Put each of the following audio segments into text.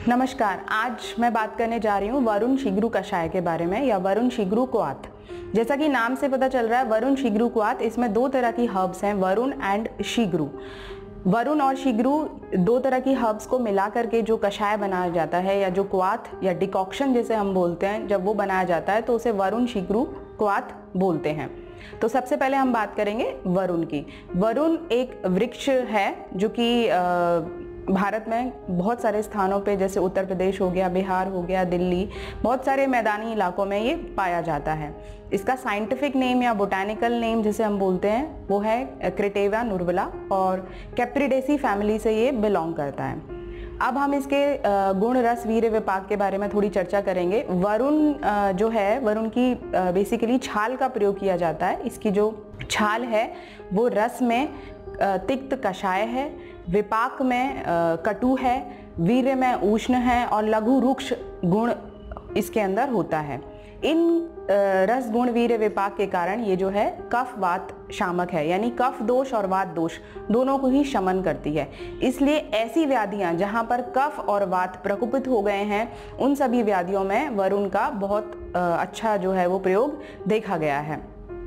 नमस्कार, आज मैं बात करने जा रही हूँ वरुण शिग्रू कषाय के बारे में या वरुण शिग्रू क्वाथ। जैसा कि नाम से पता चल रहा है वरुण शिग्रू क्वाथ, इसमें दो तरह की हर्ब्स हैं, वरुण एंड शिग्रू। वरुण और शिग्रू दो तरह की हर्ब्स को मिला करके जो कषाय बनाया जाता है या जो क्वाथ या डिकॉक्शन जिसे हम बोलते हैं, जब वो बनाया जाता है तो उसे वरुण शिग्रू क्वाथ बोलते हैं। तो सबसे पहले हम बात करेंगे वरुण की। वरुण एक वृक्ष है जो कि भारत में बहुत सारे स्थानों पे, जैसे उत्तर प्रदेश हो गया, बिहार हो गया, दिल्ली, बहुत सारे मैदानी इलाकों में ये पाया जाता है। इसका साइंटिफिक नेम या बोटानिकल नेम जिसे हम बोलते हैं वो है क्रिटेवा नुर्वला और कैप्रिडेसी फैमिली से ये बिलोंग करता है। अब हम इसके गुण रस वीर्य विपाक के बारे में थोड़ी चर्चा करेंगे। वरुण जो है, वरुण की बेसिकली छाल का प्रयोग किया जाता है। इसकी जो छाल है वो रस में तिक्त कषाय है, विपाक में कटु है, वीर्य में उष्ण है और लघु रुक्ष गुण इसके अंदर होता है। इन रस गुण वीर्य विपाक के कारण ये जो है कफ वात शामक है, यानी कफ दोष और वात दोष दोनों को ही शमन करती है। इसलिए ऐसी व्याधियां जहां पर कफ और वात प्रकोपित हो गए हैं, उन सभी व्याधियों में वरुण का बहुत अच्छा जो है वो प्रयोग देखा गया है।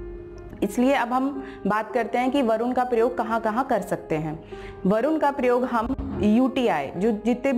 इसलिए अब हम बात करते हैं कि वरुण का प्रयोग कहाँ कहाँ कर सकते हैं। वरुण का प्रयोग हम यूटीआई, जो जितने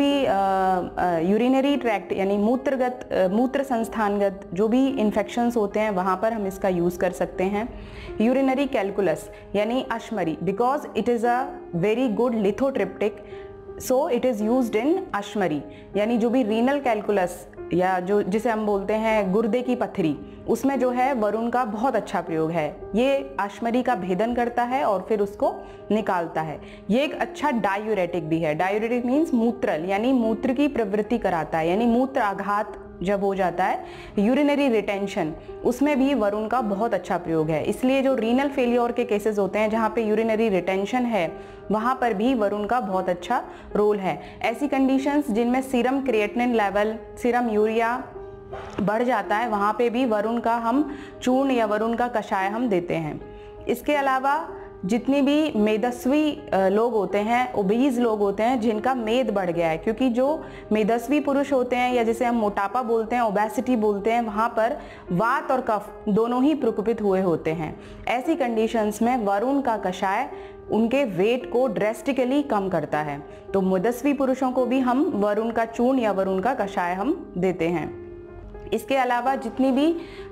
भी यूरिनरी ट्रैक्ट यानी मूत्र संस्थानगत जो भी इन्फेक्शंस होते हैं वहाँ पर हम इसका यूज़ कर सकते हैं। यूरिनरी कैलकुलस यानी अश्मरी, because it is a very good lithotriptic, so it is used in अश्मरी, यानी जो भी रीनल कैलकुलस या जो जिसे हम बोलते हैं गुर्दे की पथरी, उसमें जो है वरुण का बहुत अच्छा प्रयोग है। ये अश्मरी का भेदन करता है और फिर उसको निकालता है। ये एक अच्छा डायूरेटिक भी है। डायूरेटिक मीन्स मूत्रल, यानी मूत्र की प्रवृत्ति कराता है, यानी मूत्र आघात जब हो जाता है, यूरिनरी रिटेंशन, उसमें भी वरुण का बहुत अच्छा प्रयोग है। इसलिए जो रीनल फेलियर के केसेस होते हैं जहाँ पे यूरिनरी रिटेंशन है, वहाँ पर भी वरुण का बहुत अच्छा रोल है। ऐसी कंडीशंस जिनमें serum creatinine level, serum urea बढ़ जाता है, वहाँ पे भी वरुण का हम चूर्ण या वरुण का कषाय हम देते हैं। इसके अलावा जितनी भी मेदस्वी लोग होते हैं, ओबीज लोग होते हैं, जिनका मेद बढ़ गया है, क्योंकि जो मेदस्वी पुरुष होते हैं या जिसे हम मोटापा बोलते हैं, ओबेसिटी बोलते हैं, वहाँ पर वात और कफ दोनों ही प्रकोपित हुए होते हैं। ऐसी कंडीशंस में वरुण का कषाय उनके वेट को ड्रेस्टिकली कम करता है। तो मेदस्वी पुरुषों को भी हम वरुण का चूर्ण या वरुण का कषाय हम देते हैं। इसके अलावा जितनी भी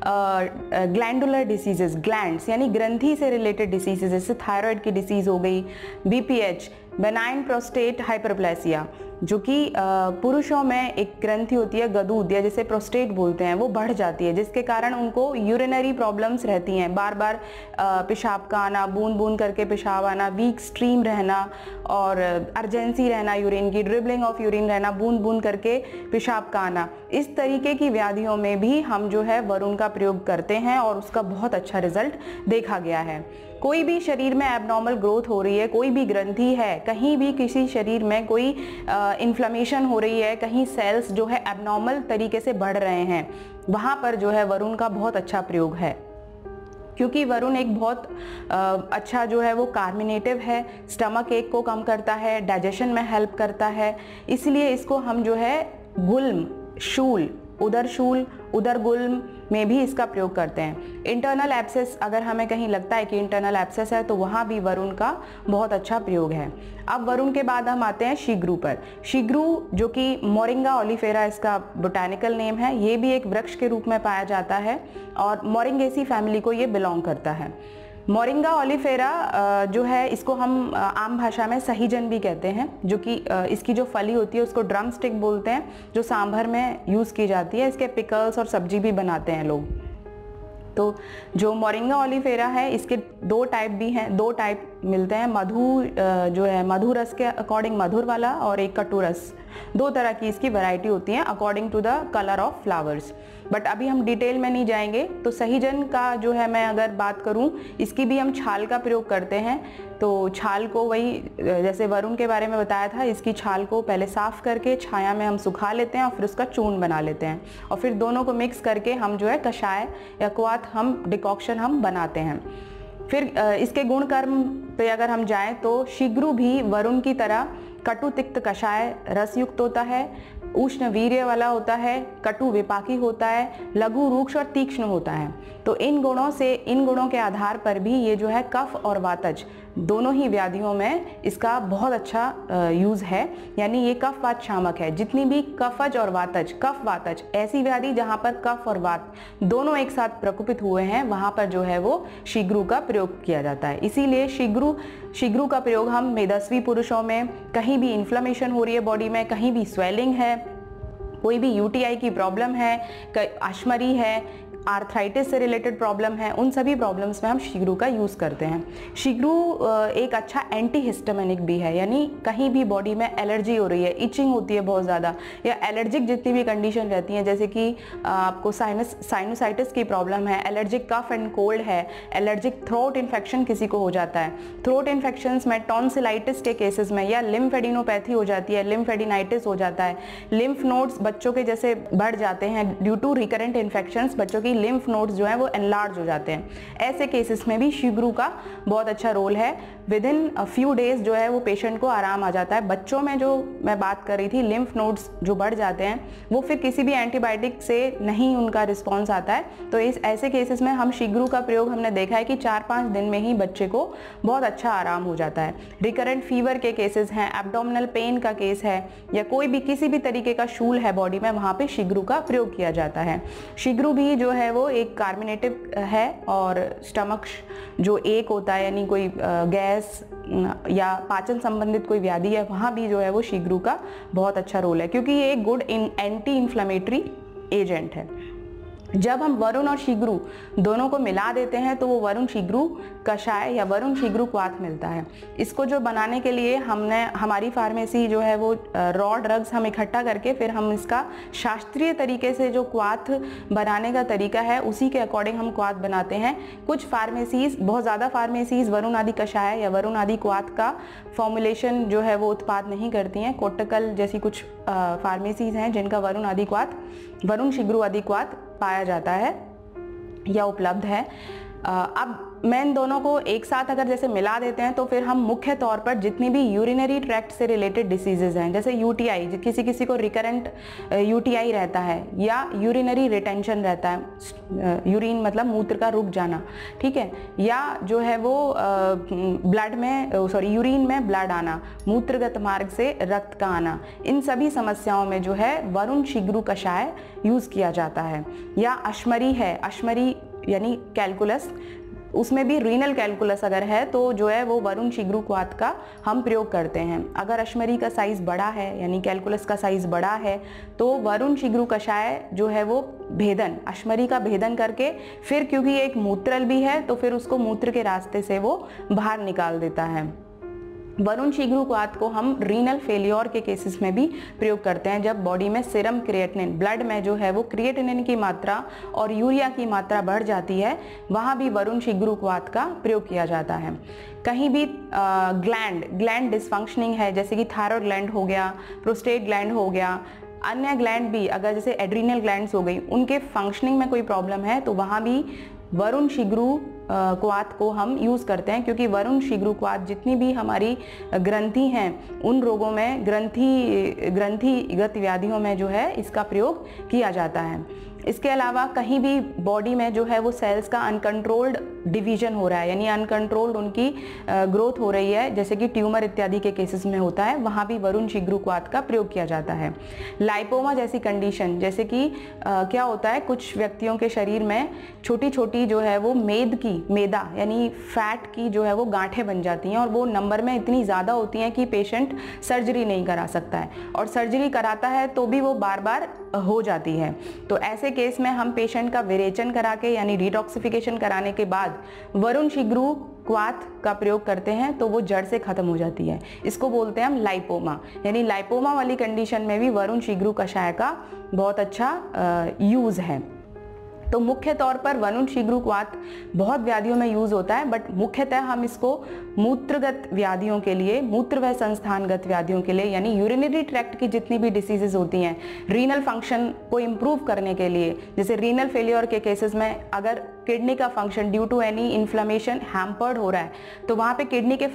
ग्लैंडुलर डिसीजेस, ग्लैंड्स यानी ग्रंथि से रिलेटेड डिसीजेस, जैसे थायराइड की डिसीज हो गई, बीपीएच, बेनाइन प्रोस्टेट हाइपरप्लेसिया, जो कि पुरुषों में एक ग्रंथि होती है गदूद या जिसे प्रोस्टेट बोलते हैं, वो बढ़ जाती है, जिसके कारण उनको यूरिनरी प्रॉब्लम्स रहती हैं, बार बार पेशाब का आना, बूंद बूंद करके पेशाब आना, वीक स्ट्रीम रहना और अर्जेंसी रहना, यूरिन की ड्रिबलिंग ऑफ यूरिन रहना, बूंद बूंद करके पेशाब का आना। इस तरीके की व्याधियों में भी हम जो है वरुण का प्रयोग करते हैं और उसका बहुत अच्छा रिजल्ट देखा गया है। कोई भी शरीर में एबनॉर्मल ग्रोथ हो रही है, कोई भी ग्रंथि है, कहीं भी किसी शरीर में कोई इन्फ्लेमेशन हो रही है, कहीं सेल्स जो है एबनॉर्मल तरीके से बढ़ रहे हैं, वहाँ पर जो है वरुण का बहुत अच्छा प्रयोग है। क्योंकि वरुण एक बहुत अच्छा जो है वो कार्मिनेटिव है, स्टमक एक को कम करता है, डाइजेशन में हेल्प करता है, इसलिए इसको हम जो है गुल्म, शूल, उदर गुल्म में भी इसका प्रयोग करते हैं। इंटरनल एब्सेस, अगर हमें कहीं लगता है कि इंटरनल एब्सेस है तो वहाँ भी वरुण का बहुत अच्छा प्रयोग है। अब वरुण के बाद हम आते हैं शिग्रू पर। शिग्रू जो कि मोरिंगा ओलिफेरा इसका बोटानिकल नेम है, ये भी एक वृक्ष के रूप में पाया जाता है और मोरिंगेसी फैमिली को ये बिलोंग करता है। मोरिंगा ओलिफेरा जो है, इसको हम आम भाषा में सहीजन भी कहते हैं, जो कि इसकी जो फली होती है उसको ड्रम स्टिक बोलते हैं, जो सांभर में यूज़ की जाती है। इसके पिकल्स और सब्जी भी बनाते हैं लोग। तो जो मोरिंगा ओलिफेरा है, इसके दो टाइप भी हैं, दो टाइप मिलते हैं। मधु जो है मधु रस के अकॉर्डिंग मधुर वाला और एक कटु रस, दो तरह की इसकी वैरायटी होती है according to the colour of flowers. But अभी हम डिटेल में नहीं जाएंगे। तो सहीजन का जो है, मैं अगर बात करूं, इसकी भी हम छाल का प्रयोग करते हैं। तो छाल को वही जैसे वरुण के बारे में बताया था, इसकी छाल को पहले साफ करके छाया में हम सुखा लेते हैं और फिर उसका चूर्ण बना लेते हैं और फिर दोनों को मिक्स करके हम जो है कषाय या क्वाथ हम डिकॉक्शन हम बनाते हैं। फिर इसके गुण कर्म पे अगर हम जाएं तो शिग्रू भी वरुण की तरह कटु तिक्त कषाय रस युक्त होता है, उष्ण वीर्य वाला होता है, कटु विपाकी होता है, लघु रूक्ष और तीक्ष्ण होता है। तो इन गुणों के आधार पर भी ये जो है कफ और वातज दोनों ही व्याधियों में इसका बहुत अच्छा यूज़ है। यानी ये कफ वात शामक है। जितनी भी कफज और वातज, कफ वातज ऐसी व्याधि जहाँ पर कफ और वात दोनों एक साथ प्रकोपित हुए हैं, वहाँ पर जो है वो शीघ्रू का प्रयोग किया जाता है। इसीलिए शीघ्रू का प्रयोग हम मेदस्वी पुरुषों में, कहीं भी इन्फ्लेमेशन हो रही है बॉडी में, कहीं भी स्वेलिंग है, कोई भी यूटीआई की प्रॉब्लम है, अश्मरी है, आर्थराइटिस से रिलेटेड प्रॉब्लम है, उन सभी प्रॉब्लम्स में हम शीघ्रू का यूज़ करते हैं। शीघ्रू एक अच्छा एंटी हिस्टामिनिक भी है। यानी कहीं भी बॉडी में एलर्जी हो रही है, इचिंग होती है बहुत ज़्यादा, या एलर्जिक जितनी भी कंडीशन रहती हैं, जैसे कि आपको साइनोसाइटिस की प्रॉब्लम है, एलर्जिक कफ एंड कोल्ड है, एलर्जिक थ्रोट इन्फेक्शन किसी को हो जाता है, थ्रोट इन्फेक्शंस में, टॉन्सिलाइटिस के केसेस में, या लिम्फेडिनोपैथी हो जाती है, लिम्फेडिनाइटिस हो जाता है, लिम्फ नोड्स बच्चों के जैसे बढ़ जाते हैं ड्यू टू रिकरेंट इन्फेक्शंस, बच्चों की लिम्फ नोड्स जो है वो एनलार्ज हो जाते हैं। ऐसे केसेस में भी शीघ्रू का बहुत अच्छा रोल है। विद इन फ्यू डेज जो है वो पेशेंट को आराम आ जाता है। बच्चों में जो मैं बात कर रही थी, लिम्फ नोड्स जो बढ़ जाते हैं, वो फिर किसी भी एंटीबायोटिक से नहीं उनका रिस्पॉन्स आता है। तो इस ऐसे केसेस में हम शीघ्रू का प्रयोग हमने देखा है कि 4-5 दिन में ही बच्चे को बहुत अच्छा आराम हो जाता है। रिकरेंट फीवर के केसेस हैं, एब्डोमिनल पेन का केस है, या कोई भी किसी भी तरीके का शूल है बॉडी में, वहाँ पे शीघ्रू का प्रयोग किया जाता है। शीघ्रू भी जो है वो एक कार्बोनेटिव है, और स्टमक जो एक होता है, यानी कोई गैस या पाचन संबंधित कोई व्याधि है, वहाँ भी जो है वो शीघ्रू का बहुत अच्छा रोल है, क्योंकि ये एक गुड एंटी इन्फ्लेमेटरी एजेंट है। जब हम वरुण और शीघ्रू दोनों को मिला देते हैं तो वो वरुण शीघ्रू कषाय या वरुण शिग्रू क्वाथ मिलता है। इसको जो बनाने के लिए हमारी फार्मेसी जो है वो रॉ ड्रग्स हम इकट्ठा करके फिर हम इसका शास्त्रीय तरीके से जो क्वाथ बनाने का तरीका है उसी के अकॉर्डिंग हम क्वाथ बनाते हैं। कुछ फार्मेसीज, बहुत ज़्यादा फार्मेसीज वरुण आदि कषाय या वरुण आदि क्वाथ का फॉर्मुलेशन जो है वो उत्पाद नहीं करती हैं। कोटकल जैसी कुछ फार्मेसीज हैं जिनका वरुण आदि क्वाथ, वरुण शिग्रू आदि क्वाथ पाया जाता है या उपलब्ध है। अब मैं इन दोनों को एक साथ अगर जैसे मिला देते हैं तो फिर हम मुख्य तौर पर जितनी भी यूरिनरी ट्रैक्ट से रिलेटेड डिसीजेज हैं, जैसे यूटीआई, किसी को रिकरेंट यूटीआई रहता है या यूरिनरी रिटेंशन रहता है, यूरिन मतलब मूत्र का रुक जाना, ठीक है, या जो है वो यूरिन में ब्लड आना, मूत्रगत मार्ग से रक्त का आना, इन सभी समस्याओं में जो है वरुण शिग्रू कषाय यूज़ किया जाता है। या अश्मरी है, अश्मरी यानी कैलकुलस, उसमें भी रीनल कैलकुलस अगर है तो जो है वो वरुण शिग्रू क्वाथ का हम प्रयोग करते हैं। अगर अश्मरी का साइज़ बड़ा है यानी कैलकुलस का साइज़ बड़ा है तो वरुण शिग्रू कषाय जो है वो भेदन, अश्मरी का भेदन करके फिर क्योंकि एक मूत्रल भी है तो फिर उसको मूत्र के रास्ते से वो बाहर निकाल देता है। वरुण शिग्रू क्वाथ को हम रीनल फेलियर के केसेस में भी प्रयोग करते हैं, जब बॉडी में सीरम क्रिएटिनिन, ब्लड में जो है वो क्रिएटिनिन की मात्रा और यूरिया की मात्रा बढ़ जाती है, वहाँ भी वरुण शिग्रू क्वाथ का प्रयोग किया जाता है। कहीं भी ग्लैंड डिसफंक्शनिंग है, जैसे कि थायराइड ग्लैंड हो गया, प्रोस्टेट ग्लैंड हो गया, अन्य ग्लैंड भी अगर जैसे एड्रीनल ग्लैंड्स हो गई, उनके फंक्शनिंग में कोई प्रॉब्लम है तो वहाँ भी वरुण शिग्रू क्वाथ को हम यूज़ करते हैं, क्योंकि वरुण शिग्रू क्वाथ जितनी भी हमारी ग्रंथि हैं उन रोगों में, ग्रंथिगत व्याधियों में जो है इसका प्रयोग किया जाता है। इसके अलावा कहीं भी बॉडी में जो है वो सेल्स का अनकंट्रोल्ड डिवीजन हो रहा है, यानी अनकंट्रोल्ड उनकी ग्रोथ हो रही है, जैसे कि ट्यूमर इत्यादि के केसेस में होता है, वहाँ भी वरुण शिग्रू क्वाथ का प्रयोग किया जाता है। लाइपोमा जैसी कंडीशन, जैसे कि क्या होता है, कुछ व्यक्तियों के शरीर में छोटी छोटी जो है वो मैदा यानी फैट की जो है वो गांठें बन जाती हैं और वो नंबर में इतनी ज़्यादा होती हैं कि पेशेंट सर्जरी नहीं करा सकता है, और सर्जरी कराता है तो भी वो बार बार हो जाती है। तो ऐसे केस में हम पेशेंट का विरेचन करा के यानी डिटॉक्सिफिकेशन कराने के बाद वरुण शिग्रू क्वाथ का प्रयोग करते हैं तो वो जड़ से खत्म हो जाती है। इसको बोलते हैं हम लाइपोमा, यानी लाइपोमा वाली कंडीशन में भी वरुण शिग्रू कषाय का बहुत अच्छा यूज़ है। तो मुख्य तौर पर वरुण शिग्रू क्वाथ बहुत व्याधियों में यूज़ होता है, बट मुख्यतः हम इसको मूत्रगत व्याधियों के लिए, मूत्र व संस्थानगत व्याधियों के लिए, यानी यूरिनरी ट्रैक्ट की जितनी भी डिसीजेज होती हैं, रीनल फंक्शन को इम्प्रूव करने के लिए, जैसे रीनल फेलियर के केसेस में अगर किडनी का function due to any inflammation hampered हो रहा है, तो वहाँ पे किडनी के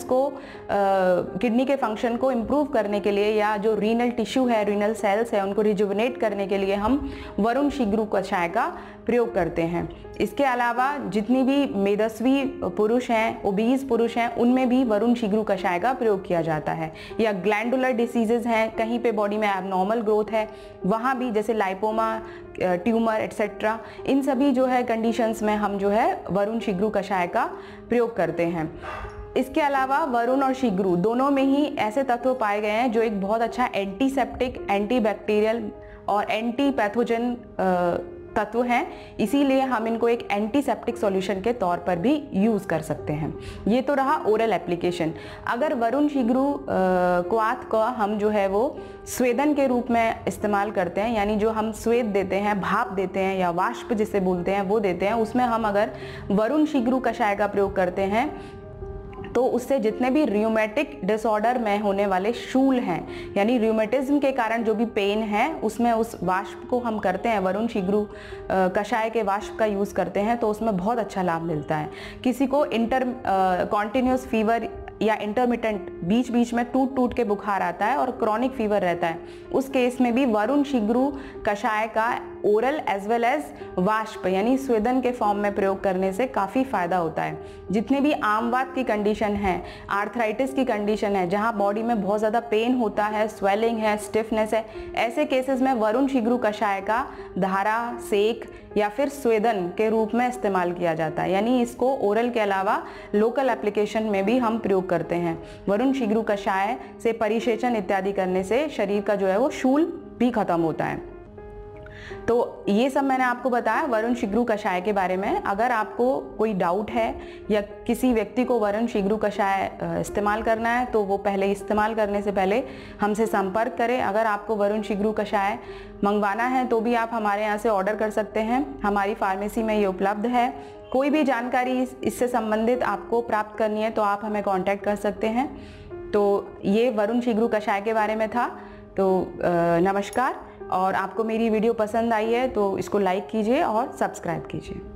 फंक्शन को इम्प्रूव करने के लिए या जो रीनल टिश्यू है, रीनल सेल्स है, उनको रिजुविनेट करने के लिए हम वरुण शिग्रू कषाय का प्रयोग करते हैं। इसके अलावा जितनी भी मेदस्वी पुरुष हैं, ओबीज पुरुष हैं, उनमें भी वरुण शिग्रू कषाय का प्रयोग किया जाता है। या ग्लैंडुलर डिसीजेज हैं, कहीं पे बॉडी में एबनॉर्मल ग्रोथ है, वहाँ भी जैसे लाइपोमा, ट्यूमर एट्सेट्रा, इन सभी जो है कंडीशंस में हम जो है वरुण शिग्रू कषाय का प्रयोग करते हैं। इसके अलावा वरुण और शिग्रू दोनों में ही ऐसे तत्व पाए गए हैं जो एक बहुत अच्छा एंटीसेप्टिक, एंटीबैक्टीरियल और एंटी पैथोजन तत्व हैं, इसीलिए हम इनको एक एंटीसेप्टिक सॉल्यूशन के तौर पर भी यूज़ कर सकते हैं। ये तो रहा ओरल एप्लीकेशन। अगर वरुण शिग्रू क्वाथ का हम जो है वो स्वेदन के रूप में इस्तेमाल करते हैं, यानी जो हम स्वेद देते हैं, भाप देते हैं या वाष्प जिसे बोलते हैं वो देते हैं, उसमें हम अगर वरुण शिग्रू कषाय का प्रयोग करते हैं तो उससे जितने भी रियूमेटिक डिसऑर्डर में होने वाले शूल हैं, यानी रियूमेटिज्म के कारण जो भी पेन है, उसमें उस वाष्प को हम करते हैं, वरुण शिग्रू कषाय के वाष्प का यूज़ करते हैं, तो उसमें बहुत अच्छा लाभ मिलता है। किसी को कॉन्टिन्यूस फीवर या इंटरमिटेंट बीच बीच में टूट के बुखार आता है और क्रॉनिक फीवर रहता है, उस केस में भी वरुण शिग्रू कषाय का ओरल एज वेल एज वाष्प यानी स्वेदन के फॉर्म में प्रयोग करने से काफ़ी फायदा होता है। जितने भी आमवात की कंडीशन है, आर्थराइटिस की कंडीशन है, जहाँ बॉडी में बहुत ज़्यादा पेन होता है, स्वेलिंग है, स्टिफनेस है, ऐसे केसेस में वरुण शिग्रू कषाय का धारा, सेक या फिर स्वेदन के रूप में इस्तेमाल किया जाता है। यानी इसको ओरल के अलावा लोकल एप्लीकेशन में भी हम प्रयोग करते हैं। वरुण शिग्रू कषाय से परिसेचन इत्यादि करने से शरीर का जो है वो शूल भी खत्म होता है। तो ये सब मैंने आपको बताया वरुण शिग्रू कषाय के बारे में। अगर आपको कोई डाउट है या किसी व्यक्ति को वरुण शिग्रू कषाय इस्तेमाल करना है तो वो पहले इस्तेमाल करने से पहले हमसे संपर्क करें। अगर आपको वरुण शिग्रू कषाय मंगवाना है तो भी आप हमारे यहाँ से ऑर्डर कर सकते हैं, हमारी फार्मेसी में ये उपलब्ध है। कोई भी जानकारी इससे संबंधित आपको प्राप्त करनी है तो आप हमें कॉन्टैक्ट कर सकते हैं। तो ये वरुण शिग्रू कषाय के बारे में था। तो नमस्कार, और आपको मेरी वीडियो पसंद आई है तो इसको लाइक कीजिए और सब्सक्राइब कीजिए।